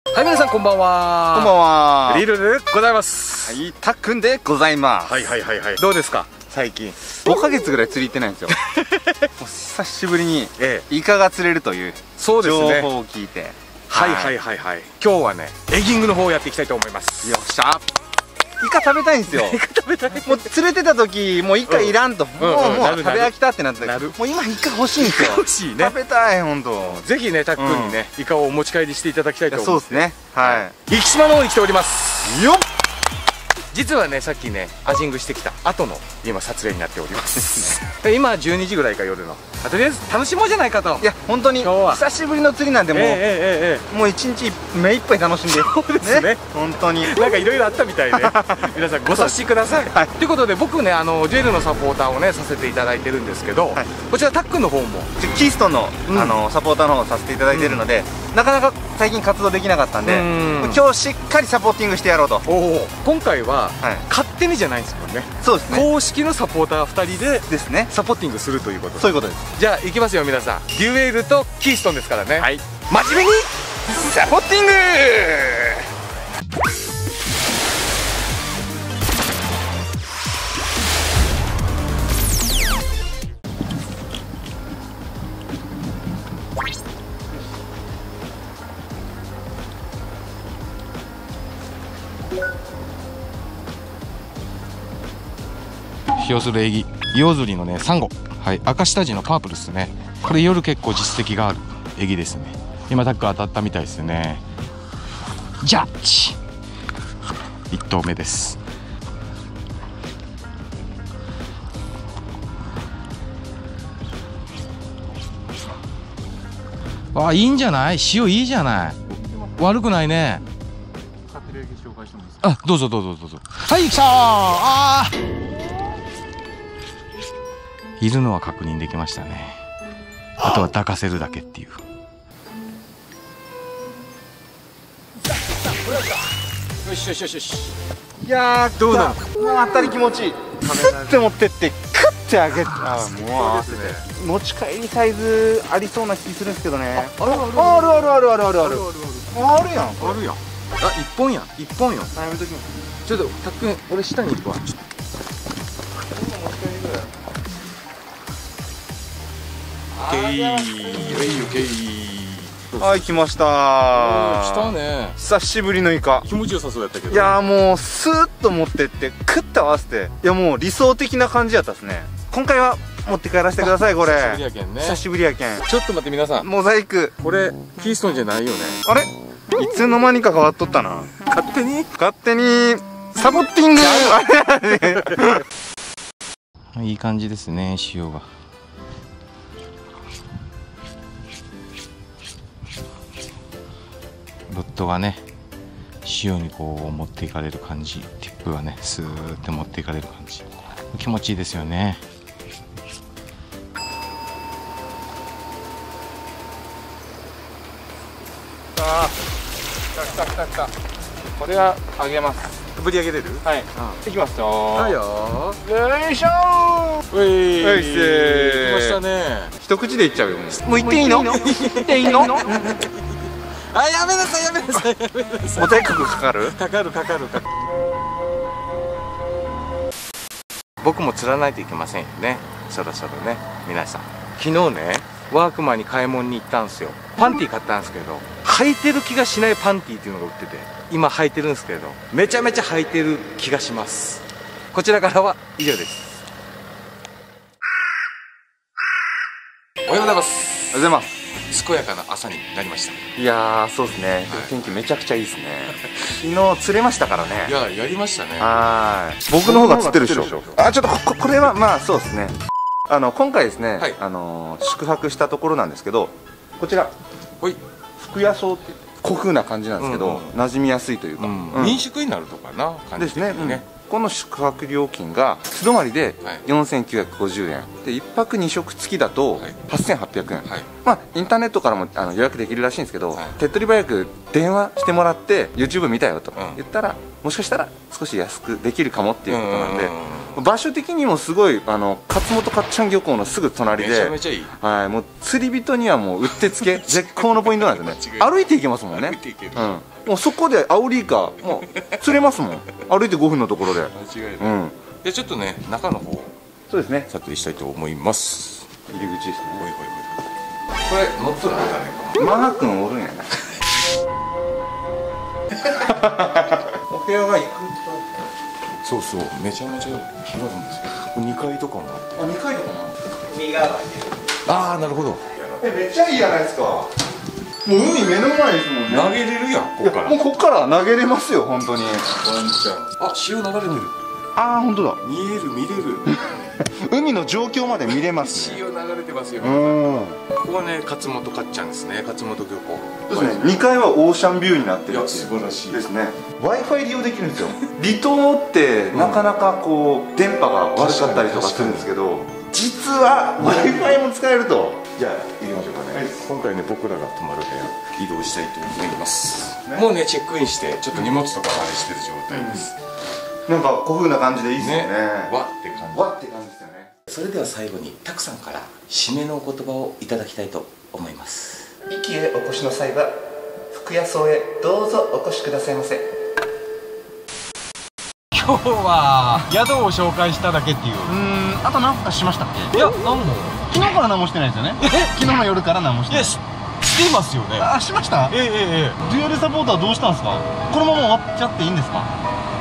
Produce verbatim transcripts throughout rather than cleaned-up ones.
はい、皆さんこんばんは。 こんばんは。 リルルでございます。 はい、たっくんでございます。 はいはいはいはい。どうですか最近ごかげつぐらい釣り行ってないんですよ。もう久しぶりにイカが釣れるという情報を聞いて、 はいはいはいはい。今日はねエギングの方をやっていきたいと思います。 よっしゃ。イカ食べたいんですよ。イカ食べたい。もう釣れてた時もうイカいらんと、もうもう食べ飽きたってなって、もう今イカ欲しいんですよ。 欲しいね。 食べたい本当。 ぜひねたっくんにねイカをお持ち帰りしていただきたいと思います。 そうですね。はい。 生島の方に来ております。よっ。実はねさっきねアジングしてきた後の今撮影になっております今じゅうにじぐらいか夜の、とりあえず楽しもうじゃないかと。 いや本当に久しぶりの釣りなんで、もうもう一日目いっぱい楽しんで。 そうですね本当になんかいろいろあったみたいで皆さんご察しください。ということで僕ねあのジュエルのサポーターをねさせていただいてるんですけど、こちらタックンの方もキーストンのあのサポーターの方をさせていただいてるので、なかなか最近活動できなかったんで、今日しっかりサポーティングしてやろうと。 今回は勝手にじゃないんですもんね。そうですね。公式のサポーターふたりでですねサポーティングするということ。そういうことです。じゃあいきますよ皆さん。デュエルとキーストンですからね。はい。真面目にサポーティング。 使するエギ、魚釣りのねサンゴ、はい、赤下地のパープルですね。これ夜結構実績があるエギですね。今タック当たったみたいですね。ジャッジいっ投目です。あ、いいんじゃない？塩いいじゃない。悪くないね。あ、どうぞどうぞどうぞ。はい、来たー。あーいるのは確認できましたね。あとは抱かせるだけっていう。 よしよしよしよし。 いやーどうだ。当たり気持ちいい。スッて持ってってクッて上げて、あもう合わせて持ち帰りサイズありそうな気するんですけどね。あるあるあるあるあるあるあるあるやん。あるやん。あ一本やん一本よ。ちょっとたっくん俺下に行くわ。オッケー、オッケー。 はい、来ました。 来たね。 久しぶりのイカ。 気持ちよさそうやったけど。 いやーもうスーッと持ってってクッと合わせて、いやもう理想的な感じやったですね。今回は持って帰らせてください。これ久しぶりやけんね。久しぶりやけん。 ちょっと待って皆さん、 モザイクこれキーストンじゃないよね。あれいつの間にか変わっとったな。 勝手に勝手にサボッティングいい感じですね塩が。ロッドがね塩にこう持っていかれる感じ、ティップがねスーッて持っていかれる感じ、気持ちいいですよね。 あー来た来た来た来た。これはあげます。 ぶり上げれる？はい、 うん、いきますよ。 はいよー。よいしょー。ういー。来ましたね。 一口でいっちゃうよ。もういっていいの？いっていいの？ あ、やめなさいやめなさいやめなさい。 モザイクかかる？ かかるかかるかかる。僕も釣らないといけませんよね。そろそろね皆さん。昨日ねワークマンに買い物に行ったんですよ。パンティー買ったんですけど、履いてる気がしないパンティーっていうのが売ってて、今履いてるんですけどめちゃめちゃ履いてる気がします。こちらからは以上です。おはようございます。 おはようございます。 健やかな朝になりました。 いやーそうですね、はい、天気めちゃくちゃいいですね。昨日釣れましたからね。 いややりましたね。 はい、僕の方が釣ってるでしょ。あ、ちょっと こ, これはまあそうですね。あの今回ですね、はい、あの宿泊したところなんですけど、こちら福屋荘って古風な感じなんですけど、うん、うん、馴染みやすいというか、うんうん、 民宿になるとかな感じですね。 うん、この宿泊料金が素泊まりでよんせんきゅうひゃくごじゅうえんで、いっぱくにしょく付きだとはっせんはっぴゃくえん、はい、まあインターネットからもあの予約できるらしいんですけど、はい、手っ取り早く電話してもらって YouTube 見たよと言ったら、もしかしたら少し安くできるかもっていうことなんで、場所的にもすごいあの勝本かっちゃん漁港のすぐ隣で、 めちゃめちゃいい。 はい、もう釣り人にはもううってつけ絶好のポイントなんですよね。歩いていけますもんね。 歩いていける。 うん、もうそこでアオリイカもう釣れますもん。歩いてごふんのところで。 間違いうない。 ん、 でちょっとね中の方そうですね。 撮影したいと思います。 入り口ですね。 ほいほいほい。これ乗っとるんだね。 マナ君おるんやな。お部屋が行くと、 そうそう、めちゃめちゃ広いんですよ。にかいとかもあって。 あ、にかいとかも右側がああ、なるほど。 え、めっちゃいいじゃないですか。もう海目の前ですもんね。 投げれるやん、ここから。 もうこっから投げれますよ、本当に。 ワンちゃん。あ、潮流れてる。 ああ、本当だ。 見える見れる。 海の状況まで見れますね。 潮流れてますよ。 うん。 ここはね、勝本かっちゃんですね。勝本漁港。 そうですね。にかいはオーシャンビューになってるっていう。 いや素晴らしいですね。Wi-Fi 利用できるんですよ。離島ってなかなかこう電波が悪かったりとかするんですけど、実は Wi-Fi も使えると。 じゃあ行きましょうかね。 はい、 今回ね、僕らが泊まる部屋移動したいと思います。もうね、チェックインしてちょっと荷物とかまでしてる状態です。 なんか古風な感じでいいですよね。 わって感じ。 わって感じですよね。 それでは最後にたくさんから締めのお言葉をいただきたいと思います。 壱岐へお越しの際は福屋荘へどうぞお越しくださいませ。 今日は宿を紹介しただけっていう。 うーん、あと何かしましたっけ？ いや、何も。 昨日から何もしてないですよね。昨日の夜から何もしてない。 いや、ししてますよね。 あ、しました？ ええええ。 デュエルサポートはどうしたんですか？このまま終わっちゃっていいんですか？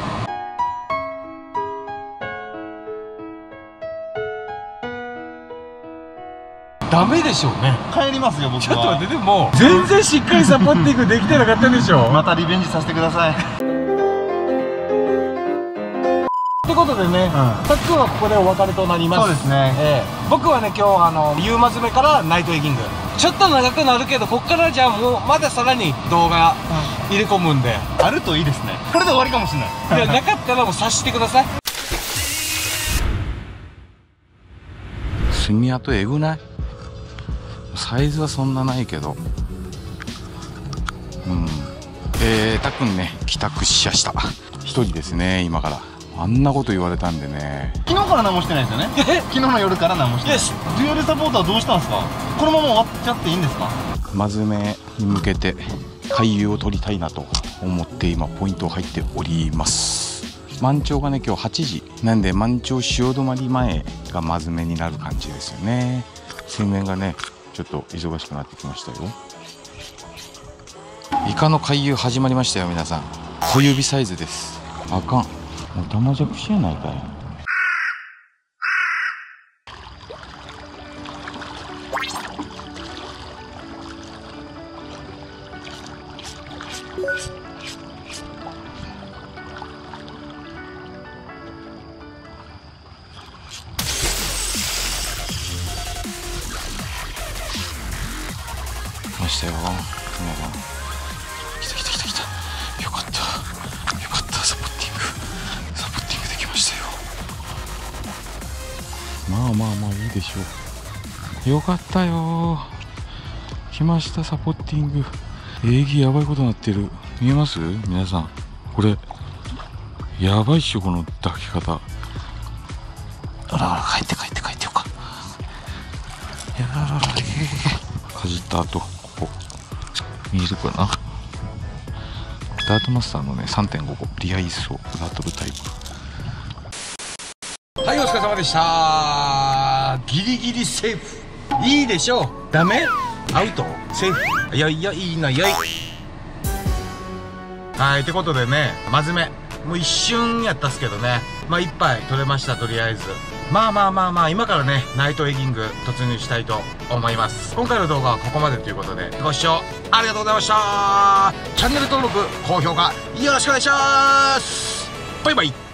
ダメでしょうね。 帰りますよ、僕は。 ちょっと待って、でも全然しっかりサポーティングできてなかったでしょ。 またリベンジさせてください。 ってことでね、たっくんはここでお別れとなります。 そうですね。 ええ、僕はね、今日あの夕間詰めからナイトエギング、ちょっと長くなるけど、こっからじゃあもうまださらに動画入れ込むんで、 あるといいですね。これで終わりかもしれない。 いや、なかったらもう察してください。 墨跡えぐない？サイズはそんなないけど、うん、えー、たっくんね、帰宅しやした。一人ですね、今から。あんなこと言われたんでね。 昨日から何もしてないですよね。昨日の夜から何もしてない。デュエルサポートはどうしたんですか？このまま終わっちゃっていいんですか？ 真詰めに向けて回遊を取りたいなと思って今ポイントを入っております。満潮がね、今日はちじなんで、満潮潮止まり前が真詰めになる感じですよね。水面がね、ちょっと忙しくなってきましたよ。イカの回遊始まりましたよ、皆さん。小指サイズです。あかん、おたまじゃくしやないかい。来ましたよ、皆さん。来た来た来た来た。よかった、よかった。サポッティングサポッティングできましたよ。まあまあまあいいでしょう。よかったよ、来ました。サポッティングエーギやばいことになってる。見えます皆さん、これやばいっしょ、この抱き方。あらあら、帰って帰って帰ってよか。やららら、えー、かじった後、ここ見えるかな。ダートマスターのね さんてんご リアイスをラトルタイプ。 はい、お疲れ様でした。ギリギリセーフ。いいでしょう。ダメ？アウト？セーフ。いやいや、いいな、よい。はい、ってことでね、真面目もう一瞬やったっすけどね、まあ一杯取れました。とりあえずまあまあまあまあ、今からねナイトエギング突入したいと思います。今回の動画はここまでということで、ご視聴ありがとうございました。チャンネル登録高評価よろしくお願いします。バイバイ。